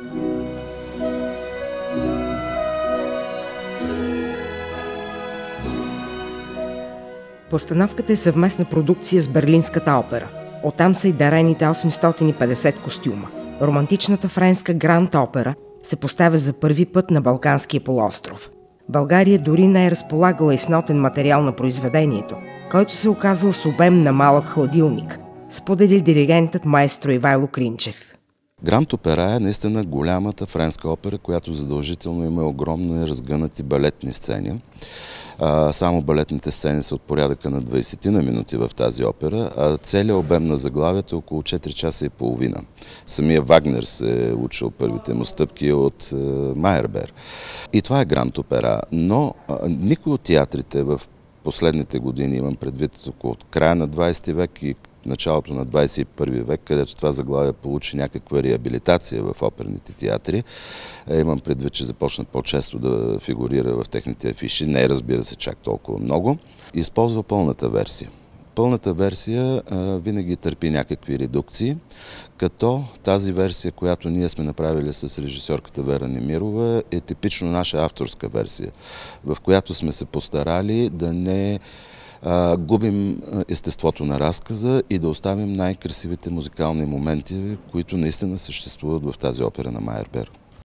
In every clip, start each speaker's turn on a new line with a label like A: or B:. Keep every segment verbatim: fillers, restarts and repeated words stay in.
A: Постановката е съвместна продукция с Берлинската опера. Оттам са и дарените осемстотин и петдесет костюма. Романтичната френска Гранд опера се поставя за първи път на Балканския полуостров. България дори не е разполагала и с нотен материал на произведението, който се оказал с обем на малък хладилник, сподели диригентът маестро Ивайло Кринчев.
B: Гранд опера е наистина голямата френска опера, която задължително има огромно и разгънати балетни сцени. А, само балетните сцени са от порядъка на двайсет на минути в тази опера, а целият обем на заглавието е около четири часа и половина. Самия Вагнер се е учил първите му стъпки от е, Майербер. И това е Гранд опера, но а, никой от театрите в последните години, имам предвид около края на двайсети век и началото на двайсет и първи век, където това заглавие получи някаква реабилитация в оперните театри. Имам предвид, че започна по-често да фигурира в техните афиши, не разбира се чак толкова много. Използва пълната версия. Пълната версия а, винаги търпи някакви редукции, като тази версия, която ние сме направили с режисьорката Вера Немирова, е типично наша авторска версия, в която сме се постарали да не а, губим естеството на разказа и да оставим най-красивите музикални моменти, които наистина съществуват в тази опера на Майербер.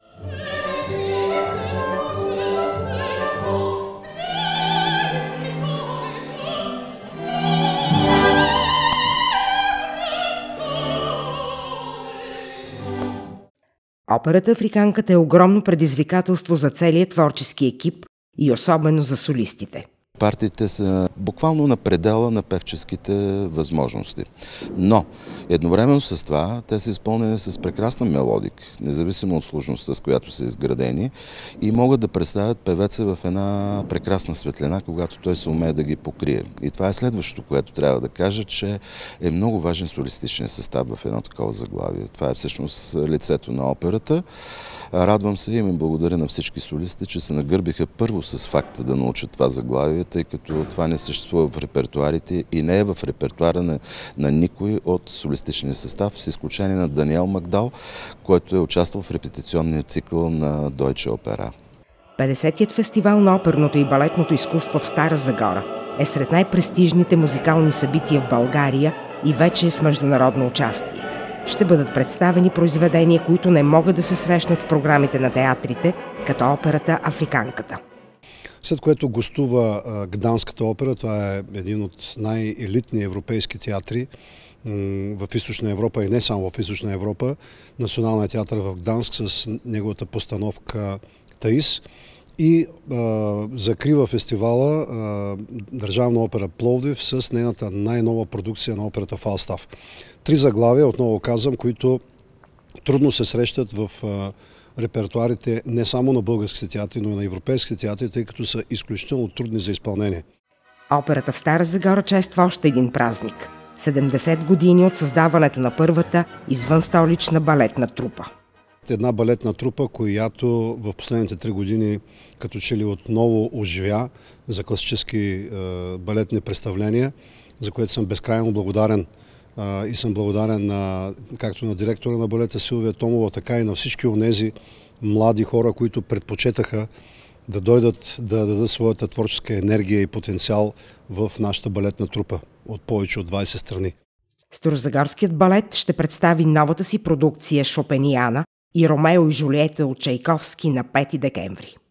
A: Операта «Африканката» е огромно предизвикателство за целия творчески екип и особено за солистите.
B: Партиите са буквално на предела на певческите възможности. Но едновременно с това те са изпълнени с прекрасна мелодика, независимо от сложността, с която са изградени, и могат да представят певеца в една прекрасна светлина, когато той се умее да ги покрие. И това е следващото, което трябва да кажа, че е много важен солистичен състав в едно такова заглавие. Това е всъщност лицето на операта. Радвам се и им благодаря на всички солисти, че се нагърбиха първо с факта да научат това заглавие, тъй като това не съществува в репертуарите и не е в репертуара на, на никой от солистичния състав, с изключение на Даниел Магдал, който е участвал в репетиционния цикъл на Deutsche Opera.
A: петдесетият фестивал на оперното и балетното изкуство в Стара Загора е сред най-престижните музикални събития в България и вече е с международно участие. Ще бъдат представени произведения, които не могат да се срещнат в програмите на театрите, като операта «Африканката».
C: След което гостува Гданската опера, това е един от най-елитни европейски театри в Източна Европа и не само в Източна Европа, Националният театър в Гданск с неговата постановка «Таис». И а, закрива фестивала а, Държавна опера Пловдив с нейната най-нова продукция на операта «Фалстаф». Три заглавия, отново казвам, които трудно се срещат в а, репертуарите не само на българските театри, но и на европейските театри, тъй като са изключително трудни за изпълнение.
A: Операта в Стара Загора чества още един празник – седемдесет години от създаването на първата извънстолична балетна трупа.
C: Една балетна трупа, която в последните три години като че ли отново оживя за класически е, балетни представления, за което съм безкрайно благодарен е, и съм благодарен на, както на директора на балета Силвия Томова, така и на всички онези млади хора, които предпочетаха да дойдат да дадат своята творческа енергия и потенциал в нашата балетна трупа от повече от двайсет страни.
A: Старозагорският балет ще представи новата си продукция «Шопениана» и Ромео и Жулиета от Чайковски на пети декември.